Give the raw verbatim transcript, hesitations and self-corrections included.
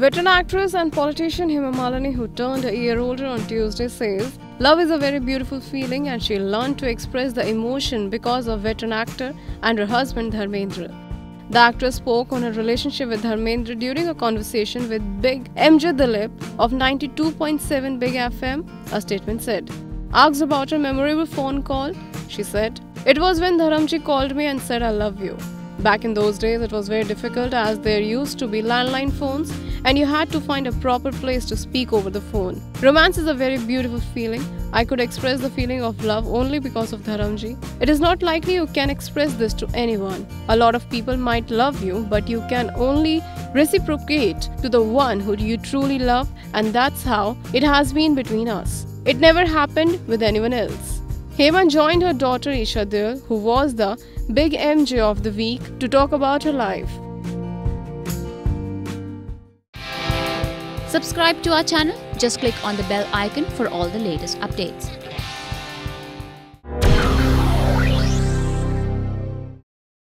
Veteran actress and politician Hema Malini, who turned a year older on Tuesday, says love is a very beautiful feeling and she learned to express the emotion because of veteran actor and her husband Dharmendra. The actress spoke on her relationship with Dharmendra during a conversation with BIG M J Dilip of ninety-two point seven BIG F M, a statement said. Asked about her memorable phone call, she said, "It was when Dharamji called me and said I love you. Back in those days, it was very difficult as there used to be landline phones and you had to find a proper place to speak over the phone. Romance is a very beautiful feeling. I could express the feeling of love only because of Dharamji. It is not likely you can express this to anyone. A lot of people might love you, but you can only reciprocate to the one who you truly love, and that's how it has been between us. It never happened with anyone else." Hema joined her daughter Isha Dil, who was the BIG M J of the week, to talk about her life. Subscribe to our channel. Just click on the bell icon for all the latest updates.